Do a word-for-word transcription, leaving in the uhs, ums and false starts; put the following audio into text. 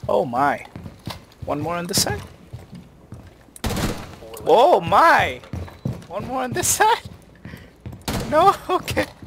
Oh my. One more on this side? Oh my! One more on this side? No? Okay.